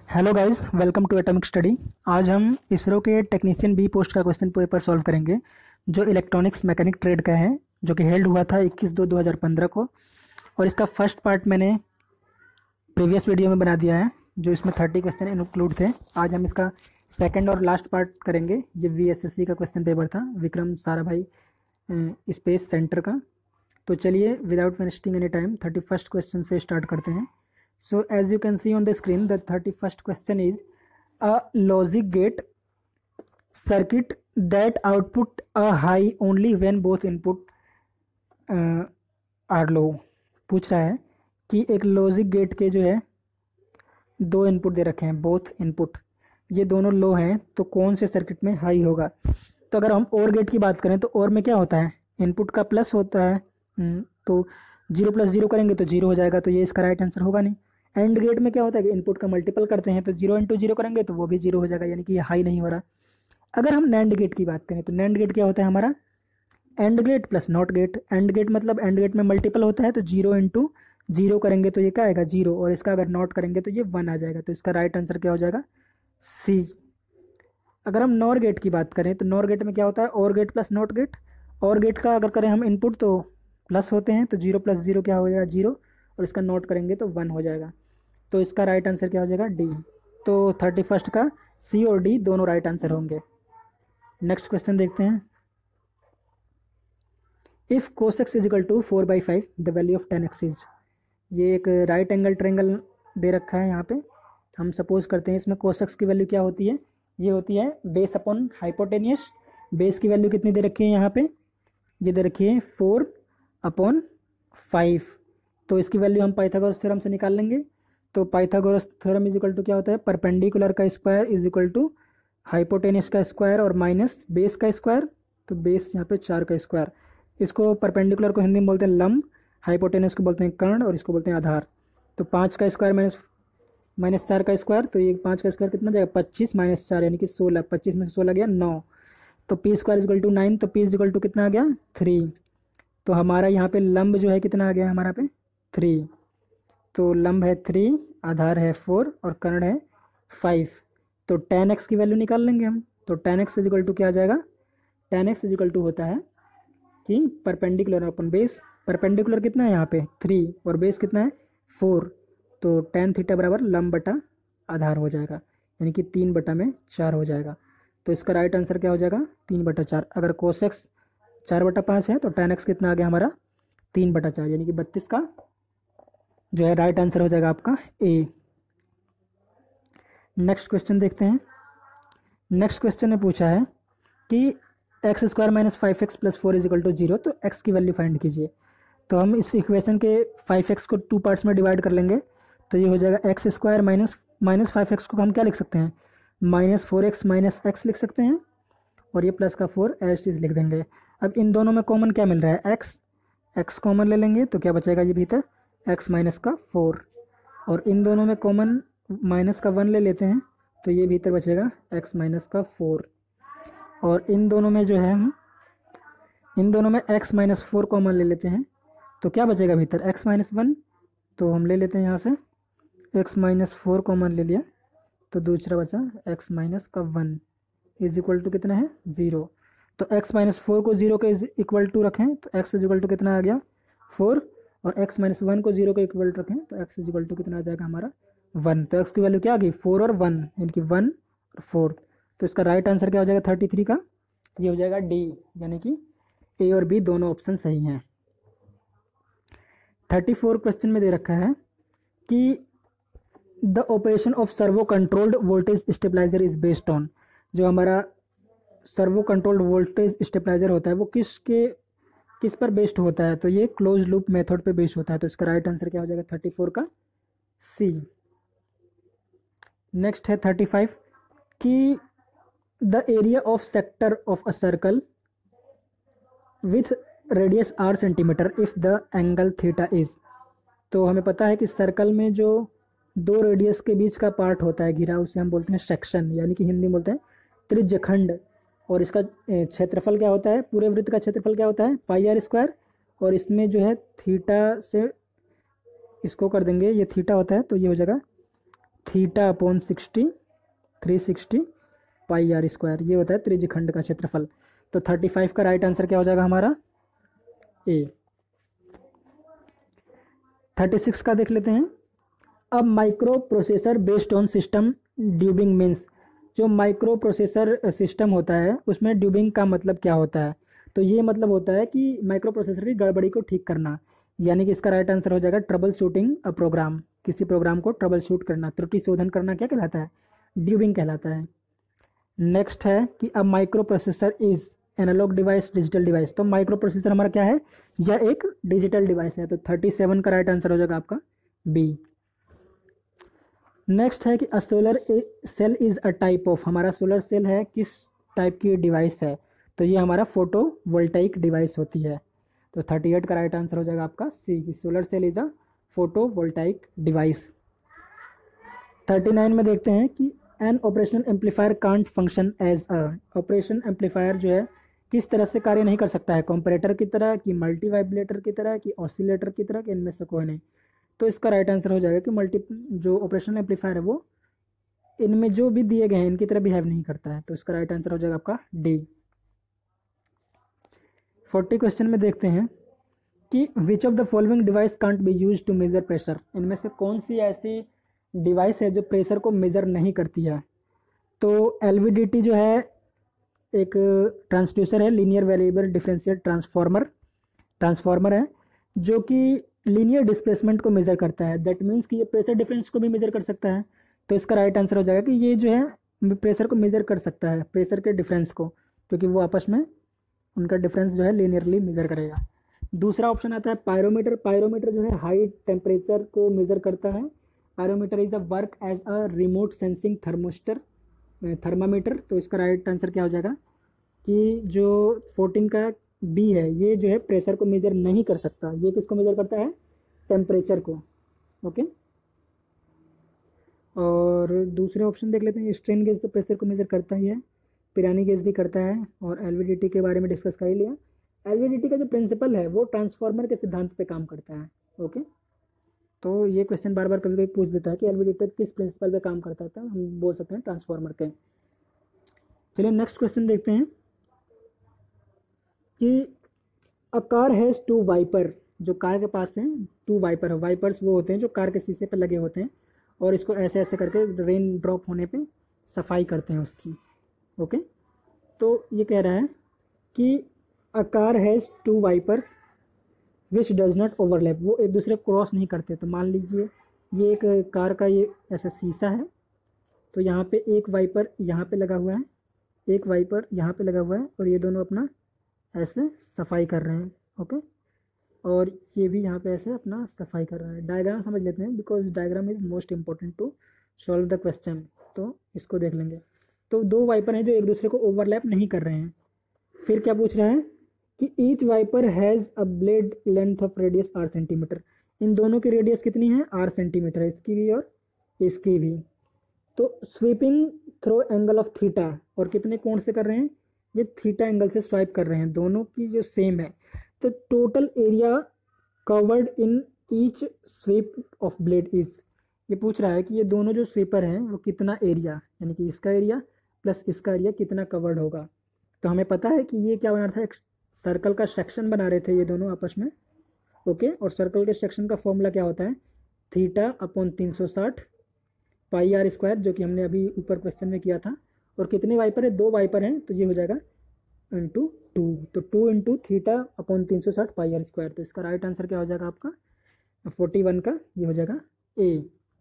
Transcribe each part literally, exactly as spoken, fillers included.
Hello guys, welcome to atomic study. आज हम इसरो के टेक्नीशियन बी पोस्ट का क्वेश्चन पेपर सॉल्व करेंगे जो इलेक्ट्रॉनिक्स मैकेनिक ट्रेड का है, जो कि हेल्ड हुआ था इक्कीस दो दो हज़ार पंद्रह को। और इसका फर्स्ट पार्ट मैंने प्रीवियस वीडियो में बना दिया है, जो इसमें थर्टी क्वेश्चन इंक्लूड थे। आज हम इसका सेकंड और लास्ट पार्ट करेंगे। ये वी एस एस सी का क्वेश्चन पेपर था, विक्रम साराभाई स्पेस सेंटर का। तो चलिए without wasting any time thirty first question से स्टार्ट करते हैं। So as you can see on the screen, the thirty-first question is a logic gate circuit that output a high only when both input uh, are low। पूछ रहा है कि एक logic gate के जो है दो इनपुट दे रखे हैं, बोथ इनपुट ये दोनों लो हैं, तो कौन से सर्किट में हाई होगा। तो अगर हम और गेट की बात करें तो और में क्या होता है, इनपुट का प्लस होता है, तो जीरो प्लस जीरो करेंगे तो जीरो हो जाएगा, तो ये इसका राइट आंसर होगा नहीं। एंड गेट में क्या होता है कि इनपुट का मल्टीपल करते हैं, तो जीरो इंटू जीरो करेंगे तो वो भी जीरो हो जाएगा, यानी कि ये हाई नहीं हो रहा। अगर हम नैंड गेट की बात करें तो नैंड गेट क्या होता है हमारा, AND gate plus NOT gate. AND gate मतलब एंड गेट में मल्टीपल होता है, तो जीरो इंटू जीरो करेंगे तो ये क्या आएगा, जीरो, और इसका अगर नॉट करेंगे तो ये वन आ जाएगा। तो इसका राइट आंसर क्या हो जाएगा, सी। अगर हम नॉर गेट की बात करें तो नॉर गेट में क्या होता है, OR gate plus NOT gate. OR gate का अगर करें हम इनपुट तो प्लस होते हैं, तो जीरो प्लस जीरो क्या हो जाएगा, जीरो, और इसका नोट करेंगे तो वन हो जाएगा। तो इसका राइट आंसर क्या हो जाएगा, डी। तो थर्टी फर्स्ट का सी और डी दोनों राइट आंसर होंगे। नेक्स्ट क्वेश्चन देखते हैं। If cos x is equal to four by five the value of tan x is. ये एक राइट एंगल ट्रेंगल दे रखा है यहाँ पे। हम सपोज करते हैं इसमें कोस एक्स की वैल्यू क्या होती है, ये होती है बेस अपॉन हाइपोटेनियस। बेस की वैल्यू कितनी दे रखी है यहाँ पे, ये दे रखी है फोर अपॉन फाइव। तो इसकी वैल्यू हम पाइथागोरस थ्योरम से निकाल लेंगे। तो Pythagoras theorem is equal to क्या होता है, परपेंडिकुलर का square is equal to hypotenuse का स्क्वायर और माइनस बेस का स्क्वायर। तो बेस यहाँ पे चार का स्क्वायर। इसको परपेंडिकुलर को हिंदी में बोलते हैं लंब, हाइपोटेनियस को बोलते हैं कर्ण, और इसको बोलते हैं आधार। तो पाँच का स्क्वायर माइनस माइनस चार का स्क्वायर, तो ये पाँच का स्क्वायर कितना जाएगा, पच्चीस माइनस चार यानी कि सोलह। पच्चीस में से सोलह गया नौ। तो P square is equal to nine, तो पी इज इक्वल टू कितना आ गया, थ्री। तो हमारा यहाँ पे लंब जो है कितना आ गया हमारा पे, थ्री। तो लंब है थ्री, आधार है फोर और कर्ण है फाइव। तो टेन एक्स की वैल्यू निकाल लेंगे हम। तो tan x is equal to क्या आ जाएगा, tan x is equal to होता है कि परपेंडिकुलर अपन बेस, परपेंडिकुलर कितना है यहाँ पे थ्री और बेस कितना है फोर। तो टेन थीटा बराबर लंब बटा आधार हो जाएगा, यानी कि तीन बटा में चार हो जाएगा। तो इसका राइट आंसर क्या हो जाएगा, तीन बटा चार। अगर कोस एक्स चार बटा पाँच है तो टेन एक्स कितना आ गया हमारा, तीन बटा चार, यानी कि बत्तीस का जो है राइट आंसर हो जाएगा आपका ए। नेक्स्ट क्वेश्चन देखते हैं। नेक्स्ट क्वेश्चन में पूछा है कि x square minus five x plus four is equal to zero, तो एक्स की वैल्यू फाइंड कीजिए। तो हम इस इक्वेशन के फाइव एक्स को टू पार्ट्स में डिवाइड कर लेंगे। तो ये हो जाएगा x square minus minus five x को हम क्या लिख सकते हैं, minus four x minus x लिख सकते हैं, और ये प्लस का फोर एज इट इज लिख देंगे। अब इन दोनों में कॉमन क्या मिल रहा है, एक्स, एक्स कॉमन ले लेंगे तो क्या बचेगा ये भीतर, एक्स माइनस का फोर। और इन दोनों में कॉमन माइनस का वन ले लेते हैं तो ये भीतर बचेगा एक्स माइनस का फोर। और इन दोनों में जो है हम इन दोनों में एक्स माइनस फोर कॉमन ले लेते हैं तो क्या बचेगा भीतर, एक्स माइनस वन। तो हम ले लेते हैं यहाँ से एक्स माइनस फोर कॉमन ले लिया, तो दूसरा बचा एक्स माइनस का वन इज इक्वल टू कितना है, ज़ीरो। तो x माइनस फोर को जीरो के इक्वल टू रखें तो x इज इक्वल टू कितना आ गया, फोर, और x माइनस वन को जीरो के इक्वल टू रखें तो x इज इक्वल टू कितना आ जाएगा हमारा, वन। तो x की वैल्यू क्या आ गई, फोर और वन, यानी कि वन और फोर। तो इसका राइट आंसर क्या हो जाएगा, थर्टी थ्री का, ये हो जाएगा डी, यानी कि ए और बी दोनों ऑप्शन सही हैं। थर्टी फोर क्वेश्चन में दे रखा है कि the operation of servo controlled voltage stabiliser is based on. जो हमारा सर्वो कंट्रोल्ड वोल्टेज स्टेबलाइजर होता है वो किसके किस पर बेस्ड होता है, तो ये क्लोज लूप मेथड पे बेस्ड होता है। तो इसका राइट आंसर क्या हो जाएगा, थर्टी फोर का सी। नेक्स्ट है थर्टी फाइव कि the area of sector of a circle with radius are centimetre if the angle theta is. तो हमें पता है कि सर्कल में जो दो रेडियस के बीच का पार्ट होता है घिरा, उसे हम बोलते हैं सेक्शन, यानी कि हिंदी में बोलते हैं त्रिज्यखंड। और इसका क्षेत्रफल क्या होता है, पूरे वृत्त का क्षेत्रफल क्या होता है, पाई आर स्क्वायर। और इसमें जो है थीटा से इसको कर देंगे, ये थीटा होता है तो ये हो जाएगा theta upon sixty three sixty pi are square, ये होता है त्रिज्यखंड का क्षेत्रफल। तो थर्टी फाइव का राइट आंसर क्या हो जाएगा हमारा? ए। थर्टी सिक्स का देख लेते हैं। अब micro processor based on system debugging means, जो माइक्रो प्रोसेसर सिस्टम होता है उसमें ड्यूबिंग का मतलब क्या होता है? तो ये मतलब होता है कि माइक्रो प्रोसेसर की गड़बड़ी को ठीक करना, यानी कि इसका राइट आंसर हो जाएगा ट्रबल शूटिंग अ प्रोग्राम। किसी प्रोग्राम को ट्रबल शूट करना, त्रुटि शोधन करना क्या कहलाता है? ड्यूबिंग कहलाता है। नेक्स्ट है कि अब micro processor is analogue device digital device. तो माइक्रो प्रोसेसर हमारा क्या है? यह एक डिजिटल डिवाइस है। तो थर्टी सेवन का राइट आंसर हो जाएगा आपका बी। नेक्स्ट है कि a solar cell is a type of, हमारा सोलर सेल है किस टाइप की डिवाइस है? तो ये हमारा फोटो वोल्टाइक डिवाइस होती है। तो थर्टी एट का राइट आंसर हो जाएगा आपका सी, कि solar cell is a photovoltaic device. Thirty nine में देखते हैं कि an operational amplifier can't function as a, operation amplifier जो है किस तरह से कार्य नहीं कर सकता है? कंपैरेटर की तरह, कि मल्टी वाइब्रेटर की तरह, कि ऑसिलेटर की तरह, कि इनमें से कोई नहीं। तो इसका राइट आंसर हो जाएगा कि मल्टी जो ऑपरेशनल एम्पलीफायर है वो इनमें जो भी दिए गए हैं इनकी तरह बिहेव नहीं करता है। तो इसका राइट आंसर हो जाएगा आपका डी। फोर्टी क्वेश्चन में देखते हैं कि which of the following device can't be use to measure pressure, इनमें से कौन सी ऐसी डिवाइस है जो प्रेशर को मेजर नहीं करती है? तो एलवीडीटी जो है एक ट्रांसड्यूसर है, linear variable differential transformer transformer है जो कि लीनियर डिस्प्लेसमेंट को मेजर करता है। दैट मीन्स कि ये प्रेशर डिफरेंस को भी मेजर कर सकता है। तो इसका राइट आंसर हो जाएगा कि ये जो है प्रेशर को मेजर कर सकता है, प्रेशर के डिफरेंस को, क्योंकि वो आपस में उनका डिफरेंस जो है लीनियरली मेजर करेगा। दूसरा ऑप्शन आता है पायरोमीटर। पायरोमीटर जो है हाई टेम्परेचर को मेजर करता है। Pyrometer is a work as a remote sensing thermistor thermometer. तो इसका राइट आंसर क्या हो जाएगा कि जो फोर्टीन का बी है, ये जो है प्रेशर को मेजर नहीं कर सकता। ये किसको मेजर करता है? टेम्परेचर को। ओके, और दूसरे ऑप्शन देख लेते हैं। स्ट्रेन गेज तो प्रेशर को मेजर करता ही है, पिरानी गेज भी करता है, और एलवीडीटी के बारे में डिस्कस कर ही लिया। एलवीडीटी का जो प्रिंसिपल है वो ट्रांसफार्मर के सिद्धांत पे काम करता है। ओके, तो ये क्वेश्चन बार बार कभी कभी पूछ देता है कि एलवीडीटी किस प्रिंसिपल पे काम करता था, हम बोल सकते हैं ट्रांसफार्मर के। चलिए नेक्स्ट क्वेश्चन देखते हैं कि a car has two wiper, जो कार के पास हैं टू वाइपर है। वाइपर्स वो होते हैं जो कार के शीशे पे लगे होते हैं और इसको ऐसे ऐसे करके रेन ड्रॉप होने पे सफाई करते हैं उसकी। ओके, तो ये कह रहा है कि a car has two wipers which does not overlap, वो एक दूसरे को क्रॉस नहीं करते। तो मान लीजिए ये एक कार का ये ऐसा शीशा है, तो यहाँ पे एक वाइपर यहाँ पे लगा हुआ है, एक वाइपर यहाँ पे लगा हुआ है, और ये दोनों अपना ऐसे सफाई कर रहे हैं। ओके, और ये भी यहाँ पे ऐसे अपना सफाई कर रहा है। डायग्राम समझ लेते हैं, because diagram is most important to solve the question. तो इसको देख लेंगे। तो दो वाइपर हैं जो एक दूसरे को ओवरलैप नहीं कर रहे हैं। फिर क्या पूछ रहा है कि each wiper has a blade length of radius are centimetre. इन दोनों की रेडियस कितनी है? आर सेंटीमीटर है, इसकी भी और इसकी भी। तो sweeping through angle of theta, और कितने कोण से कर रहे हैं? ये थीटा एंगल से स्वाइप कर रहे हैं, दोनों की जो सेम है। तो total area covered in each sweep of blade is, ये पूछ रहा है कि ये दोनों जो स्वीपर हैं वो कितना एरिया, यानी कि इसका एरिया प्लस इसका एरिया कितना कवर्ड होगा। तो हमें पता है कि ये क्या बना रहा था, एक सर्कल का सेक्शन बना रहे थे ये दोनों आपस में। ओके, और सर्कल के सेक्शन का फॉर्मूला क्या होता है? थीटा अपॉन तीन सौ साठ पाई आर स्क्वायर, जो कि हमने अभी ऊपर क्वेश्चन में किया था। और कितने वाइपर है? दो वाइपर हैं, तो ये हो जाएगा इंटू टू। तो टू इंटू थीटा अपॉन तीन सौ साठ पाई आर स्क्वायर। तो इसका राइट आंसर क्या हो जाएगा आपका? फोर्टी वन का ये हो जाएगा ए।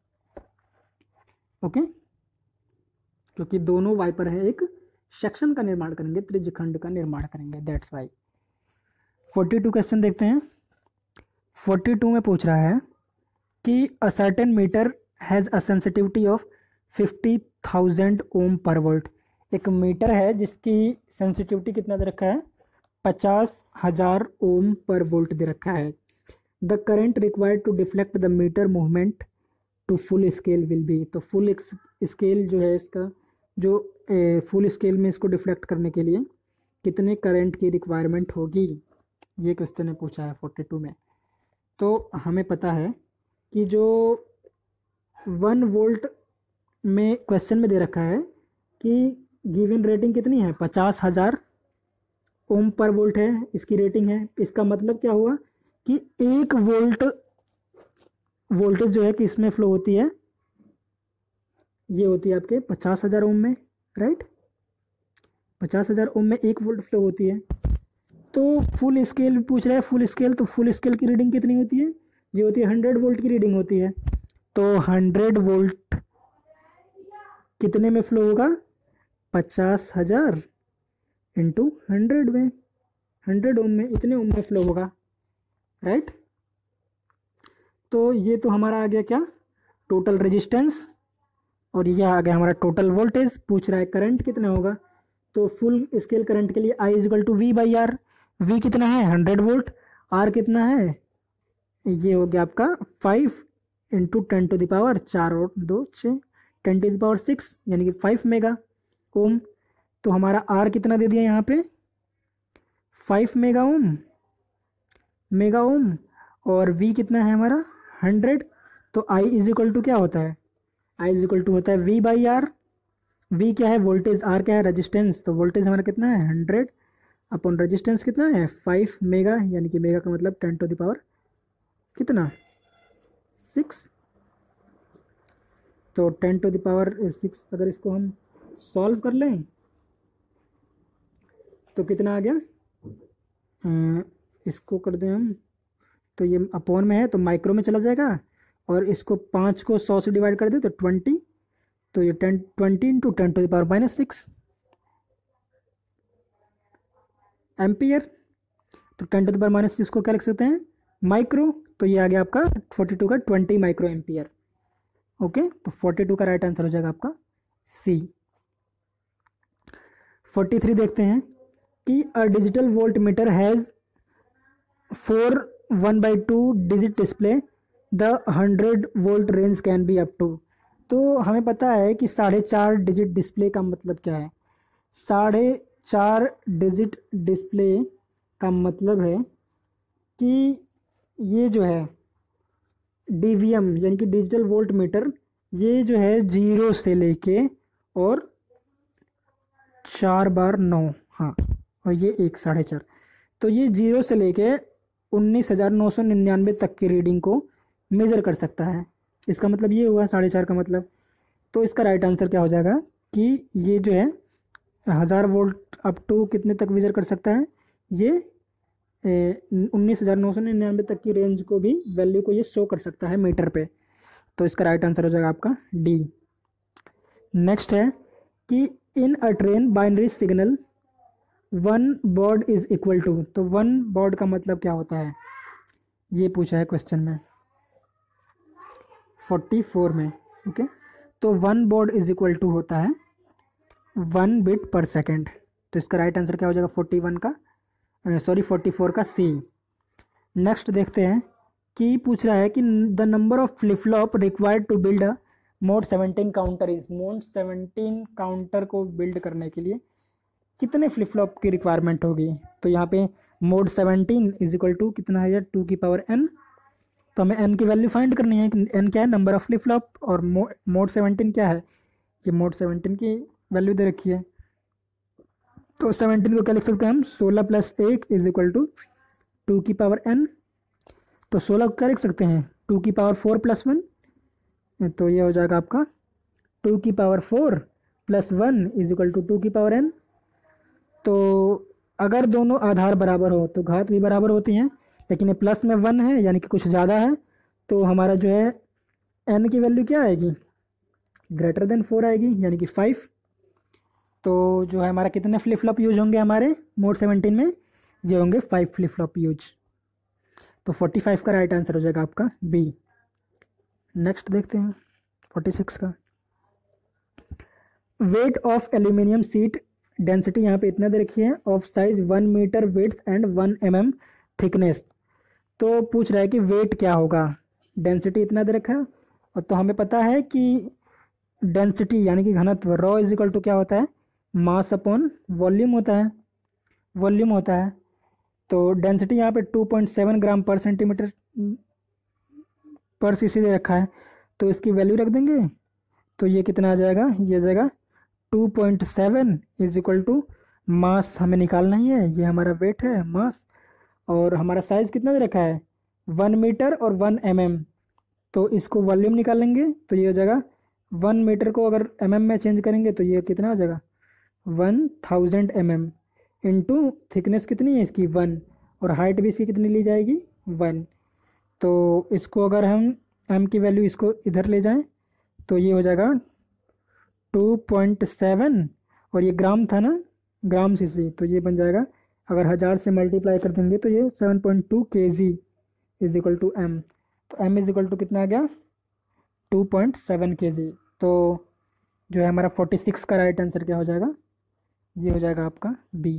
ओके, क्योंकि दोनों वाइपर है एक सेक्शन का निर्माण करेंगे, त्रिज्यखंड का निर्माण करेंगे, that's why. Forty two question देखते हैं। फोर्टी टू में पूछ रहा है कि a certain meter has a sensitivity of fifty thousand ohm per volt. एक मीटर है जिसकी सेंसिटिविटी कितना दे रखा है? पचास हजार ओम पर वोल्ट दे रखा है। The current required to deflect the meter movement to full scale will be. तो फुल स्केल जो है इसका, जो फुल स्केल में इसको डिफ्लेक्ट करने के लिए कितने करंट की रिक्वायरमेंट होगी, ये क्वेश्चन ने पूछा है फोर्टी टू में। तो हमें पता है कि जो वन वोल्ट में क्वेश्चन में दे रखा है कि गिवन रेटिंग कितनी है, पचास हज़ार ओम पर वोल्ट है इसकी रेटिंग है। इसका मतलब क्या हुआ कि एक वोल्ट वोल्टेज जो है कि इसमें फ्लो होती है, ये होती है आपके पचास हज़ार ओम में, राइट। पचास हज़ार ओम में एक वोल्ट फ्लो होती है। तो फुल स्केल पूछ रहा है, फुल स्केल, तो फुल स्केल की रीडिंग कितनी होती है, ये होती है हंड्रेड वोल्ट की रीडिंग होती है। तो हंड्रेड वोल्ट कितने में फ्लो होगा, पचास हज़ार इंटू हंड्रेड में, हंड्रेड ओम में, इतने ओम में फ्लो होगा, राइट। तो ये तो हमारा आ गया क्या, टोटल रेजिस्टेंस, और ये आ गया हमारा टोटल वोल्टेज। पूछ रहा है करंट कितना होगा, तो फुल स्केल करंट के लिए I equal to V by R. V कितना है, हंड्रेड वोल्ट, आर कितना है, ये हो गया आपका five into ten to the power चार और दो छः, टेन टू दावर सिक्स, यानी कि फाइव मेगा ओम। तो हमारा आर कितना दे दिया यहाँ पे, five mega ohm, mega ohm, और वी कितना है हमारा हंड्रेड। तो आई इज इक्वल टू क्या होता है, आई इज इक्वल टू होता है वी बाई आर। वी क्या है वोल्टेज, आर क्या है रेजिस्टेंस, तो वोल्टेज हमारा कितना है हंड्रेड अपॉन रेजिस्टेंस कितना है फाइव मेगा, यानी कि मेगा का मतलब टेन टू द पावर कितना सिक्स। तो ten to the power six, अगर इसको हम सॉल्व कर लें तो कितना आ गया, आ, इसको कर दें हम, तो ये अपॉन में है तो माइक्रो में चला जाएगा, और इसको पाँच को सौ से डिवाइड कर दे तो ट्वेंटी, तो ये ten twenty into ten to the power minus six ampere. तो ten to the power minus six को क्या लिख सकते हैं, माइक्रो। तो ये आ गया आपका फोर्टी टू का ट्वेंटी माइक्रो एम्पियर। ओके, तो फोर्टी टू का राइट आंसर हो जाएगा आपका सी। फोर्टी थ्री देखते हैं कि a digital volt meter has four one by two digit display, the hundred volt range can be up to. तो हमें पता है कि साढ़े चार डिजिट डिस्प्ले का मतलब क्या है, साढ़े चार डिजिट डिस्प्ले का मतलब है कि ये जो है डी वी एम यानी कि डिजिटल वोल्ट मीटर, ये जो है जीरो से लेके और चार बार नौ, हाँ, और ये एक साढ़े चार, तो ये जीरो से लेके उन्नीस हज़ार नौ सौ निन्यानवे तक की रीडिंग को मेज़र कर सकता है। इसका मतलब ये हुआ साढ़े चार का मतलब। तो इसका राइट आंसर क्या हो जाएगा कि ये जो है हज़ार वोल्ट अप टू कितने तक मेज़र कर सकता है, ये उन्नीस हज़ार नौ सौ निन्यानवे तक की रेंज को भी, वैल्यू को ये शो कर सकता है मीटर पे। तो इसका राइट आंसर हो जाएगा आपका डी। नेक्स्ट है कि in a train binary signal one baud is equal to. तो वन बॉड का मतलब क्या होता है, ये पूछा है क्वेश्चन में फोर्टी फोर में। ओके, तो one baud is equal to होता है वन बिट पर सेकेंड। तो इसका राइट आंसर क्या हो जाएगा फोर्टी वन का, सॉरी फोर्टी फोर का सी। नेक्स्ट देखते हैं कि पूछ रहा है कि the number of flip flop required to build a mod seventeen counter is. Mod seventeen counter को बिल्ड करने के लिए कितने फ्लिप फ्लॉप की रिक्वायरमेंट होगी। तो यहाँ पे mod seventeen is equal to कितना है, टू की पावर एन। तो हमें एन की वैल्यू फाइंड करनी है कि एन क्या है, नंबर ऑफ फ्लिप फ्लॉप, और मोड सेवनटीन क्या है, ये मोड सेवनटीन की वैल्यू दे रखी है। तो सेवनटीन को क्या लिख सकते हैं हम, सोलह प्लस एक इज इक्वल टू टू की पावर एन। तो सोलह को क्या लिख सकते हैं, टू की पावर फोर प्लस वन, तो ये हो जाएगा आपका टू की power four plus one is equal to two की पावर एन। तो अगर दोनों आधार बराबर हो तो घात भी बराबर होती हैं, लेकिन ये प्लस में वन है यानी कि कुछ ज़्यादा है, तो हमारा जो है एन की वैल्यू क्या आएगी, ग्रेटर देन फोर आएगी, यानी कि फाइव। तो जो है हमारा कितने फ्लिप फ्लॉप यूज होंगे हमारे मोड सेवनटीन में, ये होंगे फाइव फ्लिप फ्लॉप यूज। तो फोर्टी फाइव का राइट आंसर हो जाएगा आपका बी। नेक्स्ट देखते हैं फोर्टी सिक्स का। Weight of aluminium sheet density यहाँ पे इतना दे रखी है, of size one metre width and one M M thickness. तो पूछ रहा है कि वेट क्या होगा, डेंसिटी इतना दे रखा है, और तो हमें पता है कि डेंसिटी यानी कि घनत्व रॉ इज इक्वल टू क्या होता है, मास अपॉन वॉल्यूम होता है, वॉल्यूम होता है। तो डेंसिटी यहाँ पे टू पॉइंट सेवन ग्राम पर सेंटीमीटर पर सीसी दे रखा है, तो इसकी वैल्यू रख देंगे तो ये कितना आ जाएगा, ये आ जाएगा two point seven is equal to mass हमें निकालना ही है, ये हमारा वेट है मास, और हमारा साइज कितना दे रखा है वन मीटर और वन एम एम। तो इसको वॉल्यूम निकालेंगे तो ये हो जाएगा वन मीटर को अगर एम एम में चेंज करेंगे तो ये कितना हो जाएगा one thousand M M into thickness कितनी है इसकी वन, और हाइट भी इसकी कितनी ली जाएगी वन। तो इसको अगर हम एम की वैल्यू इसको इधर ले जाएं तो ये हो जाएगा टू पॉइंट सेवन, और ये ग्राम था ना, ग्राम सीसी, तो ये बन जाएगा अगर हज़ार से मल्टीप्लाई कर देंगे तो ये seven point two K G is equal to M. तो एम इज इक्वल टू कितना आ गया टू पॉइंट सेवन के जी। तो जो है हमारा फोर्टी सिक्स का राइट आंसर क्या हो जाएगा, ये हो जाएगा आपका बी।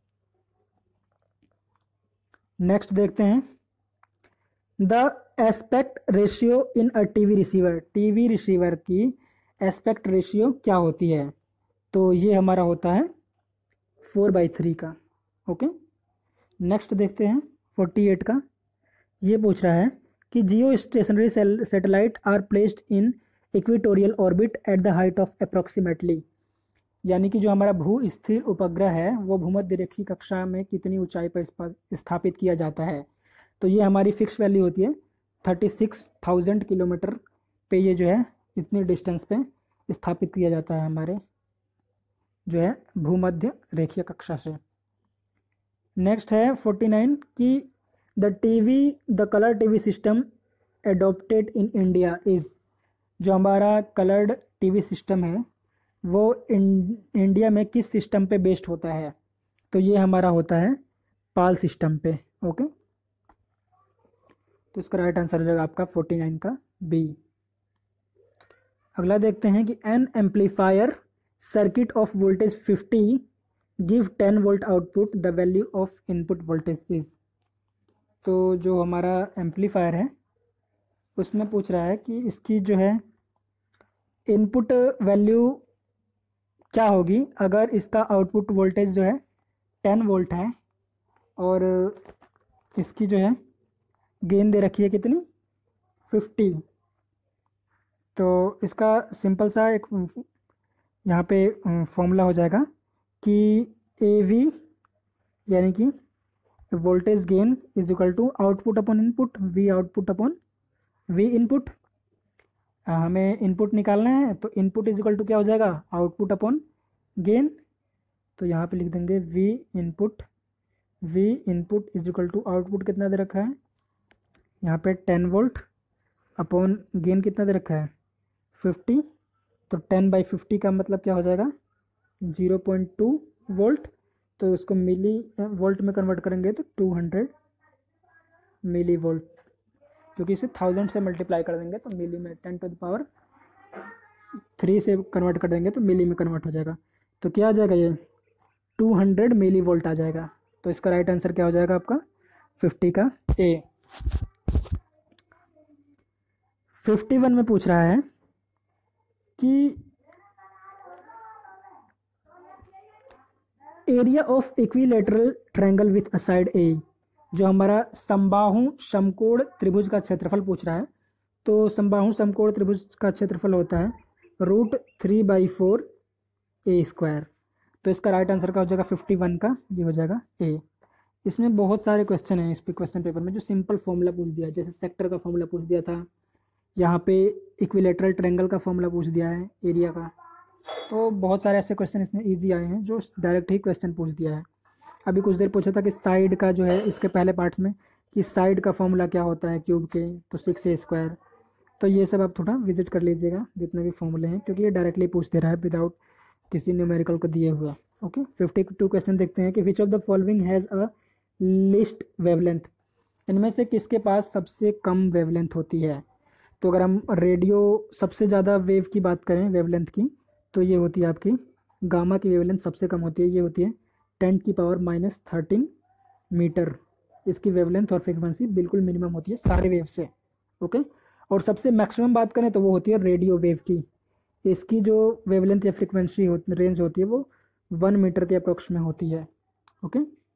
नेक्स्ट देखते हैं, the aspect ratio in a TV receiver, TV receiver की एस्पेक्ट रेशियो क्या होती है, तो ये हमारा होता है फोर बाई थ्री का। ओके, नेक्स्ट देखते हैं फोर्टी एट का। ये पूछ रहा है कि geostationary satellite are placed in equatorial orbit at the height of approximately, यानी कि जो हमारा भू स्थिर उपग्रह है वो भूमध्य रेखीय कक्षा में कितनी ऊंचाई पर स्थापित किया जाता है। तो ये हमारी फिक्स वैल्यू होती है थर्टी सिक्स थाउजेंड किलोमीटर पे, ये जो है इतनी डिस्टेंस पे स्थापित किया जाता है हमारे जो है भूमध्य रेखीय कक्षा से। नेक्स्ट है फोर्टी नाइन कि the TV the colour TV system adopted in India is, जो हमारा कलर्ड टीवी सिस्टम है वो इंडिया में किस सिस्टम पे बेस्ड होता है, तो ये हमारा होता है पाल सिस्टम पे। ओके, तो इसका राइट आंसर हो जाएगा आपका फोर्टी नाइन का बी। अगला देखते हैं कि an amplifier circuit of voltage fifty give ten volt output, the value of input voltage is. तो जो हमारा एम्पलीफायर है उसमें पूछ रहा है कि इसकी जो है इनपुट वैल्यू क्या होगी अगर इसका आउटपुट वोल्टेज जो है टेन वोल्ट है और इसकी जो है गेन दे रखी है कितनी फिफ्टी। तो इसका सिंपल सा एक यहाँ पे फॉर्मूला हो जाएगा कि ए वी यानी कि voltage gain is equal to output upon input, V output upon V input. हमें इनपुट निकालना है तो इनपुट इज इक्वल टू क्या हो जाएगा आउटपुट अपॉन गेन। तो यहाँ पे लिख देंगे V input, V input is equal to output कितना दे रखा है यहाँ पे टेन वोल्ट अपॉन गेन कितना दे रखा है फिफ्टी। तो टेन बाई फिफ्टी का मतलब क्या हो जाएगा ज़ीरो पॉइंट टू वोल्ट। तो उसको मिली वोल्ट में कन्वर्ट करेंगे तो टू हंड्रेड मिली वोल्ट, क्योंकि इसे थाउजेंड से मल्टीप्लाई कर देंगे तो मिली में ten to the power three से कन्वर्ट कर देंगे तो मिली में कन्वर्ट हो जाएगा। तो क्या आ जाएगा ये टू हंड्रेड मिली वोल्ट आ जाएगा। तो इसका राइट आंसर क्या हो जाएगा आपका फिफ्टी का ए। फिफ्टी वन में पूछ रहा है कि area of equilateral triangle with a side A, जो हमारा समबाहु समकोण त्रिभुज का क्षेत्रफल पूछ रहा है। तो समबाहु समकोण त्रिभुज का क्षेत्रफल होता है root three by four A square. तो इसका राइट आंसर का हो जाएगा फिफ्टी वन का, ये हो जाएगा ए। इसमें बहुत सारे क्वेश्चन हैं इस पे क्वेश्चन पेपर में जो सिंपल फॉर्मूला पूछ दिया है, जैसे सेक्टर का फॉर्मूला पूछ दिया था, यहाँ पे इक्विलेटरल ट्रायंगल का फॉर्मूला पूछ दिया है एरिया का। तो बहुत सारे ऐसे क्वेश्चन इसमें इजी आए हैं जो डायरेक्ट ही क्वेश्चन पूछ दिया है। अभी कुछ देर पूछा था कि साइड का जो है इसके पहले पार्ट्स में कि साइड का फॉर्मूला क्या होता है क्यूब के, तो सिक्स ए स्क्वायर। तो ये सब आप थोड़ा विजिट कर लीजिएगा जितने भी फॉर्मूले हैं, क्योंकि ये डायरेक्टली पूछ दे रहा है विदाउट किसी न्यूमेरिकल को दिए हुए। ओके, फिफ्टी टू क्वेश्चन देखते हैं कि which of the following has a least wavelength, इनमें से किसके पास सबसे कम वेवलेंथ होती है। तो अगर हम रेडियो सबसे ज़्यादा वेव की बात करें वेवलेंथ की, तो ये होती है आपकी गामा की वेवलेंथ सबसे कम होती है, ये होती है टेन की पावर माइनस थर्टीन मीटर। इसकी वेवलेंथ और फ्रीक्वेंसी बिल्कुल मिनिमम होती है सारे वेव से। ओके, और सबसे मैक्सिमम बात करें तो वो होती है रेडियो वेव की। इसकी जो वेवलेंथ या फ्रीक्वेंसी हो, रेंज होती है वो वन मीटर के अप्रोक्स में होती है। ओके,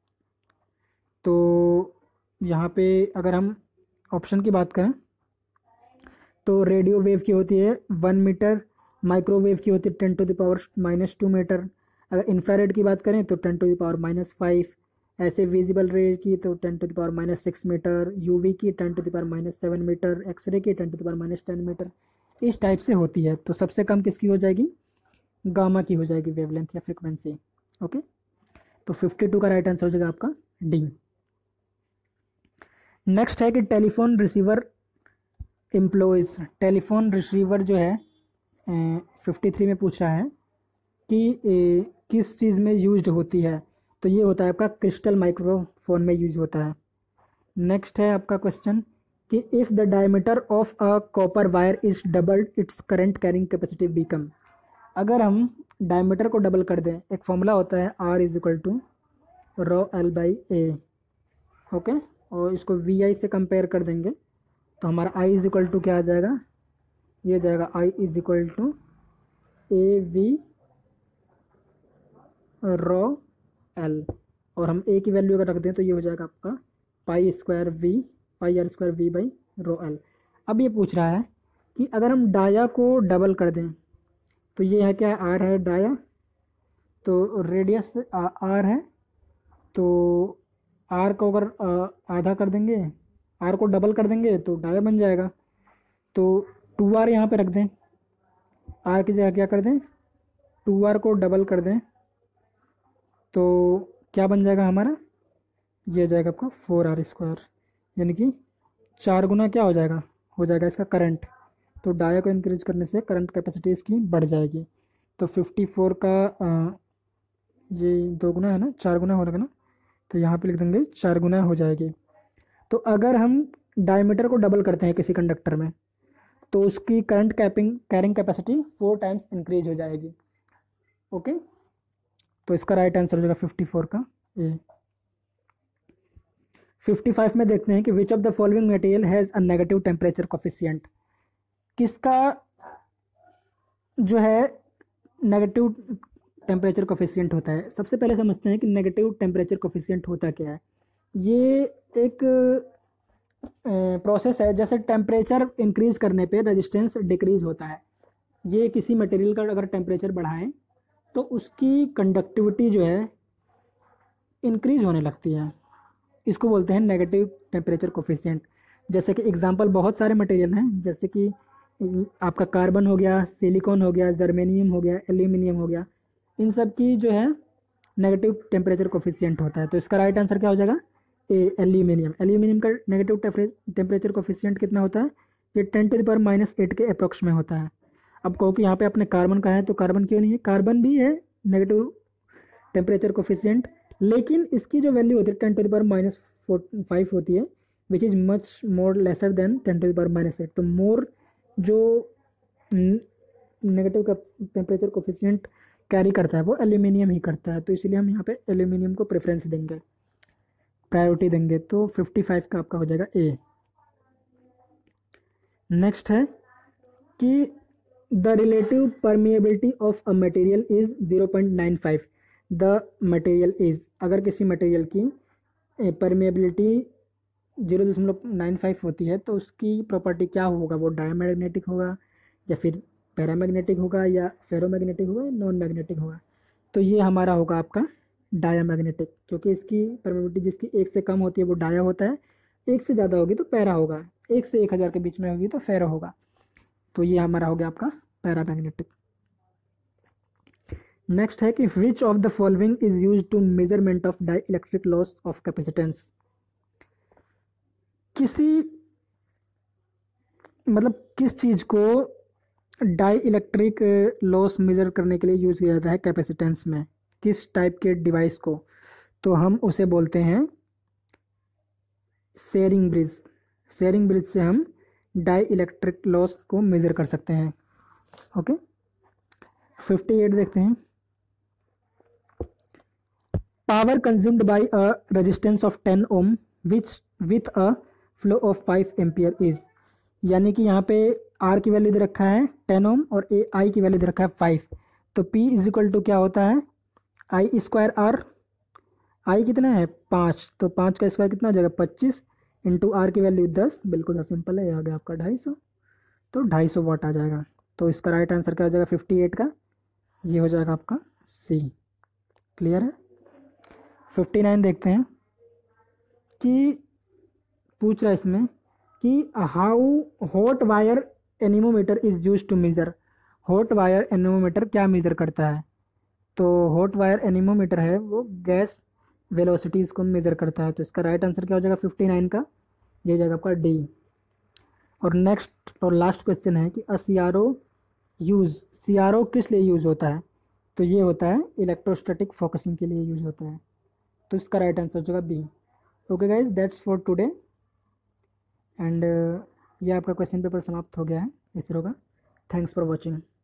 तो यहाँ पे अगर हम ऑप्शन की बात करें तो रेडियो वेव की होती है वन मीटर माइक्रोवेव की होती है ten to the power minus two metre. अगर इंफ्रारेड की बात करें तो ten to the power minus five. ऐसे विजिबल रे की तो ten to the power minus six metre, UV की ten to the power minus seven metre, X ray की ten to the power minus ten metre. इस type से होती है। तो सबसे कम किसकी हो जाएगी? गामा की हो जाएगी वेवलेंथ या फ्रिक्वेंसी। ओके, तो फिफ्टी टू का राइट आंसर हो जाएगा आपका डी। नेक्स्ट है कि telephone receiver employs, telephone receiver जो है फिफ्टी थ्री में पूछ रहा है कि ए, किस चीज़ में यूज्ड होती है। तो ये होता है आपका क्रिस्टल माइक्रोफोन में यूज होता है। नेक्स्ट है आपका क्वेश्चन कि if the diameter of a copper wire is doubled its current carrying capacity become. अगर हम डायमीटर को डबल कर दें, एक फॉर्मूला होता है R is equal to rho L by A. Okay, और इसको वी आई से कंपेयर कर देंगे तो हमारा आई इज इक्वल टू क्या आ जाएगा? ये जाएगा I is equal to A V rho L, और हम ए की वैल्यू अगर रख दें तो ये हो जाएगा आपका pi square V pi are square V by rho L. अब ये पूछ रहा है कि अगर हम डाया को डबल कर दें तो ये है क्या? आर है डाया, तो रेडियस आर है, तो आर को अगर आधा कर देंगे, आर को डबल कर देंगे तो डाया बन जाएगा। तो टू आर यहाँ पे रख दें, आर की जगह क्या कर दें? टू आर को डबल कर दें तो क्या बन जाएगा हमारा? ये जाएगा आपका फोर आर स्क्वायर, यानी कि चार गुना क्या हो जाएगा? हो जाएगा इसका करंट। तो डाया को इंक्रीज करने से करंट कैपेसिटी इसकी बढ़ जाएगी। तो फिफ्टी फोर का आ, ये दो गुना है ना, चार गुना हो ना, तो यहाँ पे लिख देंगे चार गुना हो जाएगी। तो अगर हम डायमीटर को डबल करते हैं किसी कंडक्टर में तो उसकी current capping carrying capacity four times increase हो जाएगी। ओके, तो इसका राइट आंसर हो जाएगा फिफ्टी फोर का ए। फिफ्टी फाइव में देखते हैं कि which of the following material has a negative temperature coefficient. किसका जो है नेगेटिव टेम्परेचर कोफिशिएंट होता है? सबसे पहले समझते हैं कि नेगेटिव टेम्परेचर कोफिशिएंट होता क्या है। ये एक प्रोसेस है, जैसे टेम्परेचर इंक्रीज करने पे रेजिस्टेंस डिक्रीज होता है। ये किसी मटेरियल का अगर टेम्परेचर बढ़ाएं तो उसकी कंडक्टिविटी जो है इंक्रीज होने लगती है। इसको बोलते हैं नेगेटिव टेम्परेचर कोफिशिएंट। जैसे कि एग्जांपल बहुत सारे मटेरियल हैं, जैसे कि आपका कार्बन हो गया, सिलिकॉन हो गया, जर्मेनियम हो गया, एल्यूमिनियम हो गया, इन सब की जो है नेगेटिव टेम्परेचर कोफिशिएंट होता है। तो इसका राइट आंसर क्या हो जाएगा? A aluminium. एल्यूमिनियम का नेगेटिव टेम्परेचर कोफिशिएंट कितना होता है? ये ten to the power minus eight के अप्रोक्स में होता है। अब कहो कि यहाँ पे अपने कार्बन का है, तो कार्बन क्यों नहीं है? कार्बन भी है नेगेटिव टेम्परेचर कोफिशिएंट, लेकिन इसकी जो वैल्यू होती है ten to the power minus five होती है, which is much more lesser than ten to the power minus eight. तो मोर जो नेगेटिव टेम्परेचर कोफिशिएंट कैरी करता है वो एल्यूमिनियम ही करता है। तो इसलिए हम यहाँ पे एल्यूमिनियम को प्रेफरेंस देंगे, प्रायोरिटी देंगे। तो फिफ्टी फाइव का आपका हो जाएगा ए। नेक्स्ट है कि the relative permeability of a material is zero point nine five. The material is, अगर किसी मटेरियल की परमिएबिलिटी जीरो दशमलव नाइन फाइव होती है तो उसकी प्रॉपर्टी क्या होगा? वो डायमैग्नेटिक होगा या फिर पैरामैग्नेटिक होगा या फेरोमैग्नेटिक होगा या नॉन मैग्नेटिक होगा? तो ये हमारा होगा आपका डायामैग्नेटिक, क्योंकि इसकी परमिएबिलिटी जिसकी एक से कम होती है वो डाया होता है, एक से ज़्यादा होगी तो पैरा होगा, एक से एक हज़ार के बीच में होगी तो फेरो होगा। तो ये हमारा हो गया आपका पैरामैग्नेटिक। नेक्स्ट है कि which of the following is use to measurement of dielectric loss of capacitance. किसी मतलब किस चीज़ को डाई इलेक्ट्रिक लॉस मेजर करने के लिए यूज किया जाता है कैपेसिटेंस में, किस टाइप के डिवाइस को? तो हम उसे बोलते हैं शेयरिंग ब्रिज। शेयरिंग ब्रिज से हम डाई इलेक्ट्रिक लॉस को मेजर कर सकते हैं। ओके, फिफ्टी एट देखते हैं। Power consumed by a resistance of ten ohm which with a flow of five ampere is. यानी कि यहाँ पे आर की वैल्यू दे रखा है टेन ओम और ए आई की वैल्यू दे रखा है फाइव। तो पी इज इक्वल टू क्या होता है? आई स्क्वायर आर। आई कितना है? पाँच, तो पाँच का स्क्वायर कितना हो जाएगा? पच्चीस, इंटू आर की वैल्यू दस, बिल्कुल सिंपल है, ये आ गया आपका ढाई सौ। तो ढाई सौ वाट आ जाएगा। तो इसका राइट आंसर क्या हो जाएगा फिफ्टी एट का, ये हो जाएगा आपका सी। क्लियर है। फिफ्टी नाइन देखते हैं कि पूछ रहा है इसमें कि how hot wire anemometer is use to measure. Hot wire anemometer क्या मेजर करता है? तो हॉट वायर एनीमोमीटर है वो गैस वेलोसिटीज़ को मेजर करता है। तो इसका राइट आंसर क्या हो जाएगा फिफ्टी नाइन का, ये हो जाएगा आपका डी। और नेक्स्ट और लास्ट क्वेश्चन है कि a C R O use, C R O किस लिए यूज़ होता है? तो ये होता है इलेक्ट्रोस्टैटिक फोकसिंग के लिए यूज़ होता है। तो इसका राइट आंसर हो जाएगा B. Okay guys, that's for today and ये आपका क्वेश्चन पेपर समाप्त हो गया है इसरो का। Thanks for watching.